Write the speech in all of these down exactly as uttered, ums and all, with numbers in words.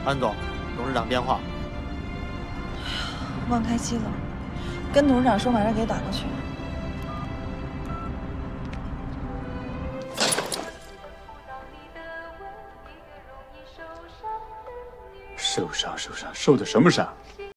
安总，董事长电话。 忘开机了，跟董事长说马上给打过去。 受伤受伤，受的什么伤？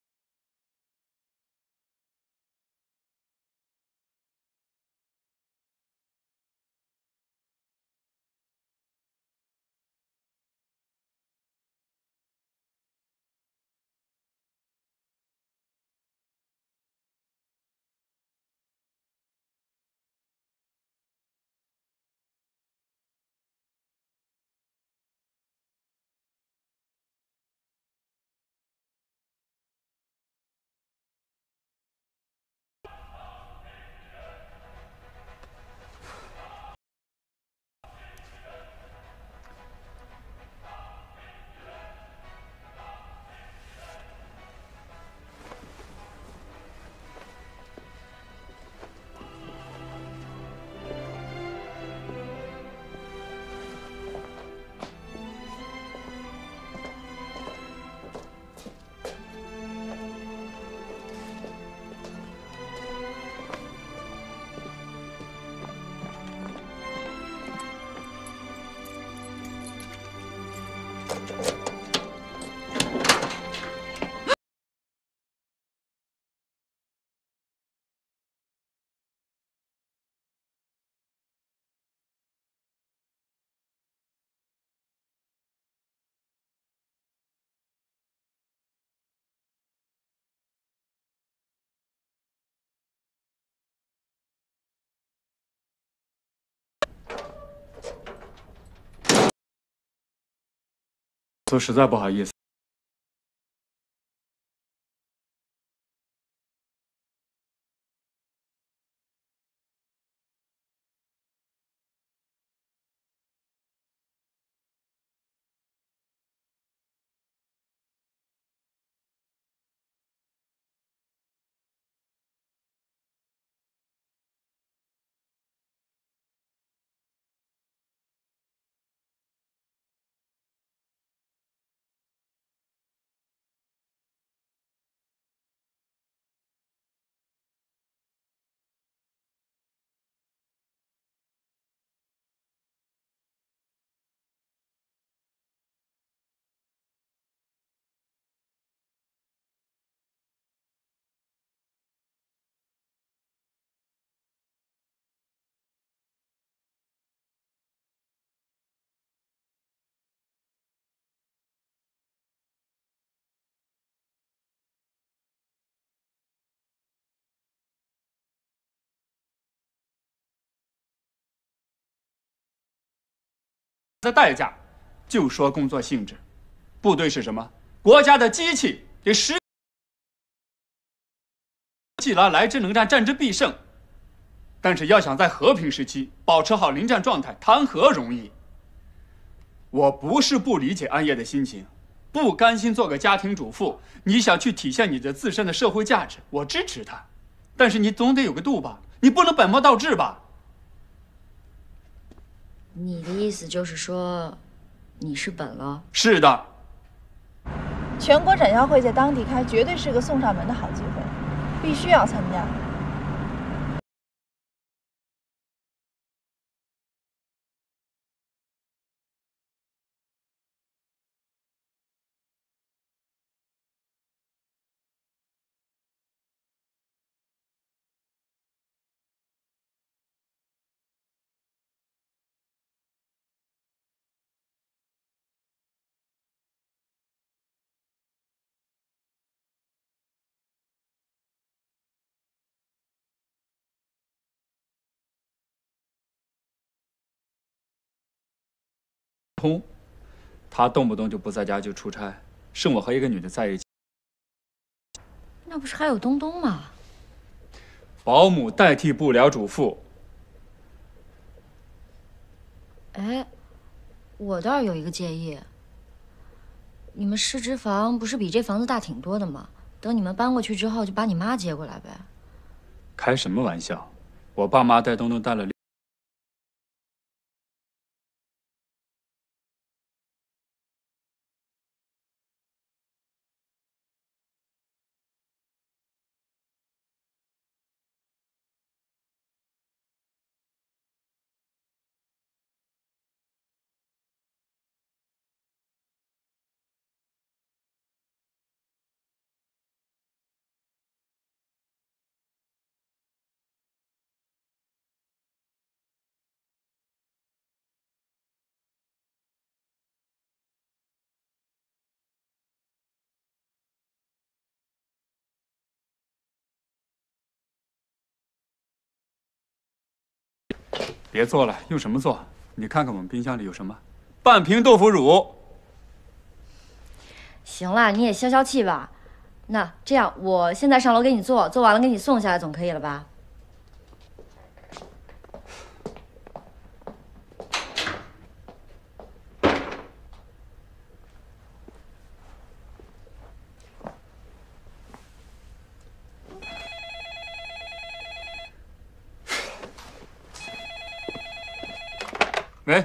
说实在不好意思。的代价，就说工作性质。部队是什么？国家的机器，得实既来来之能战，战之必胜。但是要想在和平时期保持好临战状态，谈何容易？我不是不理解安叶的心情，不甘心做个家庭主妇，你想去体现你的自身的社会价值，我支持他。但是你总得有个度吧，你不能本末倒置吧？ 你的意思就是说，你是本了？ 是的。 全国展销会在当地开，绝对是个送上门的好机会，必须要参加。 通，他动不动就不在家就出差，剩我和一个女的在一起。 那不是还有东东吗？ 保姆代替不了主妇。 哎，我倒是有一个建议。你们市值房不是比这房子大挺多的吗？等你们搬过去之后，就把你妈接过来呗。 开什么玩笑！我爸妈带东东带了。 别做了，用什么做？你看看我们冰箱里有什么，半瓶豆腐乳。 行了，你也消消气吧。那这样，我现在上楼给你做，做完了给你送下来，总可以了吧？ 喂。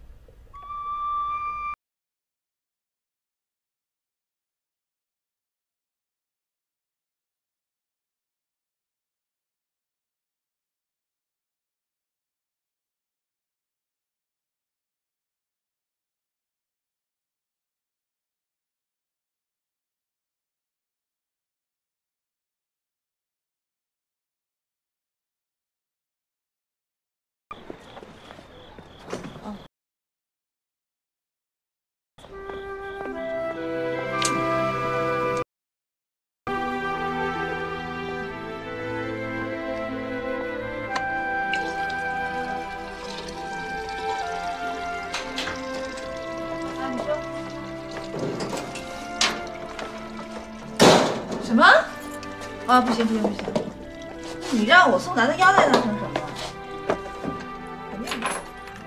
什么？啊，不行不行不行！你让我送咱的腰带当成什么？肯定不行。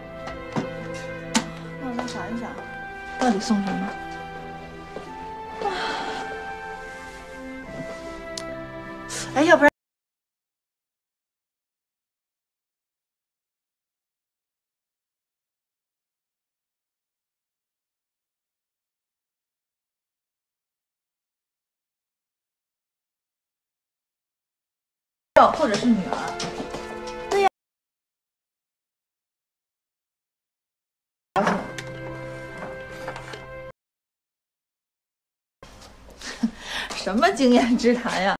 那我再想一想，到底送什么？哎，要不然。或者是女儿，对呀。什么经验之谈呀？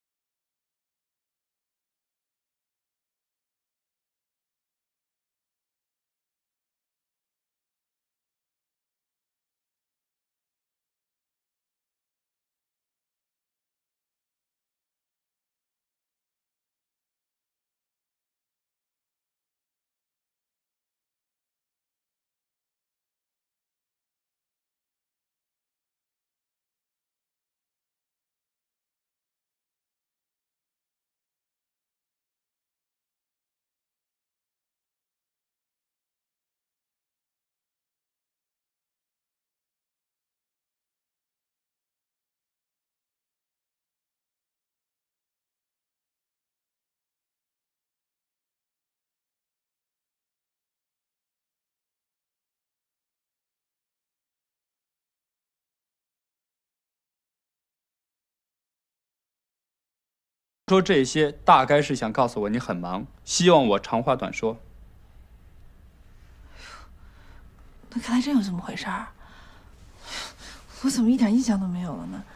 说这些大概是想告诉我你很忙，希望我长话短说。 那看来真有这么回事儿，我怎么一点印象都没有了呢？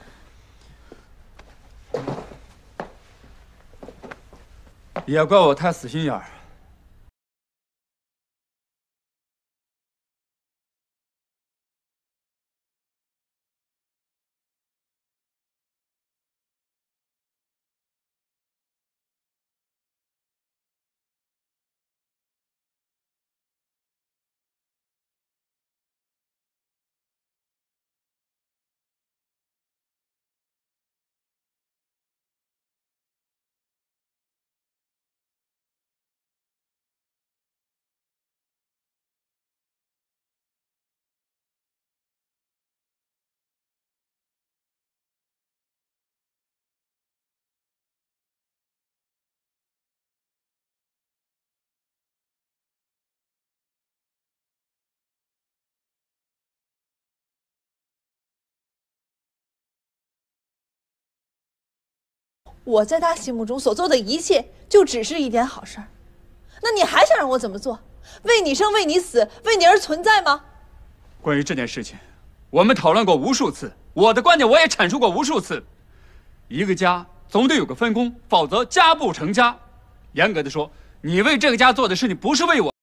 也怪我太死心眼儿。 我在他心目中所做的一切，就只是一点好事儿。那你还想让我怎么做？为你生，为你死，为你而存在吗？ 关于这件事情，我们讨论过无数次，我的观点我也阐述过无数次。一个家总得有个分工，否则家不成家。严格的说，你为这个家做的事情，不是为我。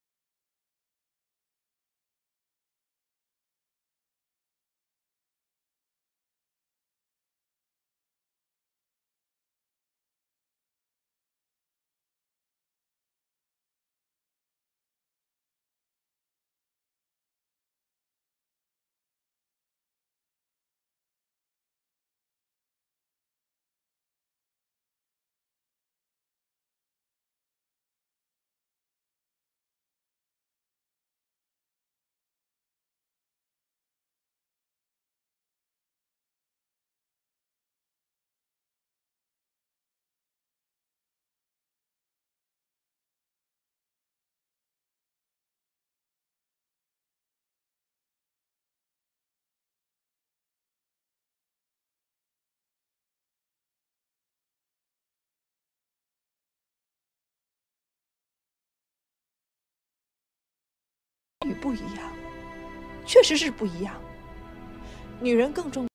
女不一样，确实是不一样。女人更重。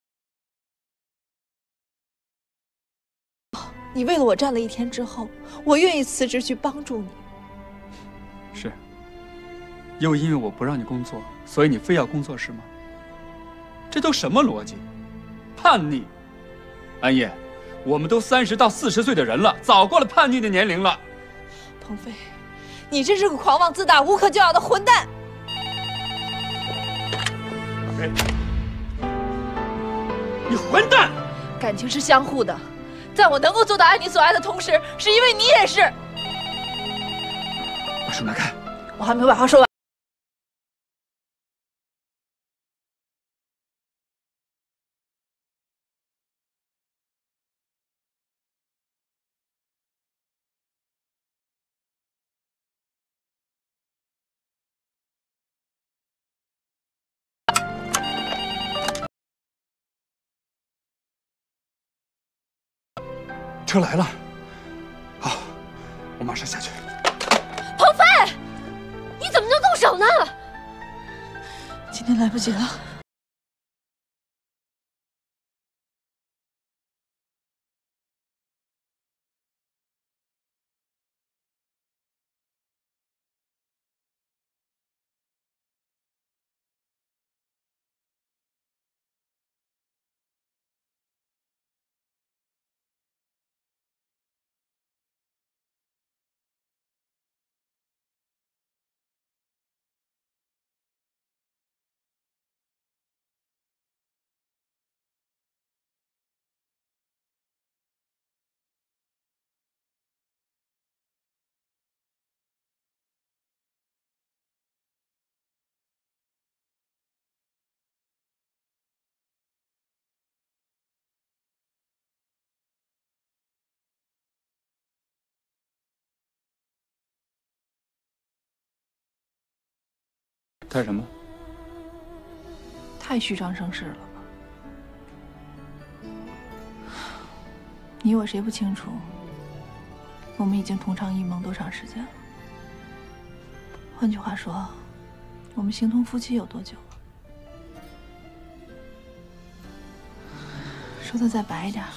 你为了我站了一天之后，我愿意辞职去帮助你。 是。又因为我不让你工作，所以你非要工作是吗？这都什么逻辑？叛逆！安叶，我们都三十到四十岁的人了，早过了叛逆的年龄了。 鹏飞，你真是个狂妄自大、无可救药的混蛋！ 哎，你混蛋！ 感情是相互的，在我能够做到爱你所爱的同时，是因为你也是。 把手拿开！ 我还没把话说完。 车来了，好，我马上下去。 鹏飞，你怎么能动手呢？ 今天来不及了。 干什么？ 太虚张声势了吧？你我谁不清楚，我们已经同床异梦多长时间了？换句话说，我们形同夫妻有多久了？说的再白一点，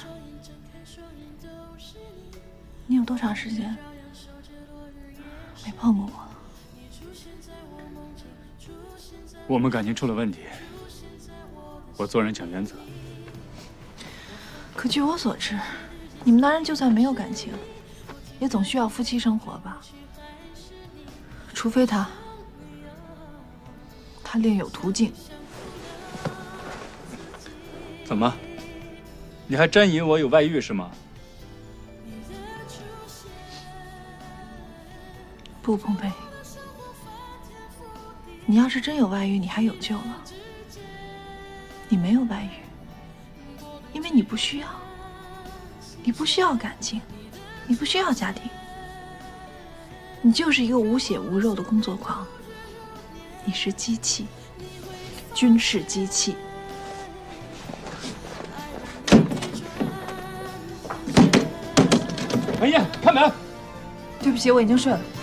你有多长时间没碰过我了？ 我们感情出了问题，我做人讲原则。 可据我所知，你们男人就算没有感情，也总需要夫妻生活吧？除非他，他另有途径。 怎么？你还真以为我有外遇是吗？ 不，鹏飞。你要是真有外遇，你还有救了。你没有外遇，因为你不需要，你不需要感情，你不需要家庭，你就是一个无血无肉的工作狂。你是机器，军事机器。 安叶，开门！ 对不起，我已经睡了。